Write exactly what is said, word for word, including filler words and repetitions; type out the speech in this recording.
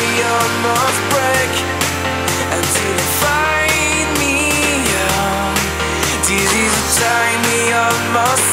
we almost break until you find me out. Disease of time we almost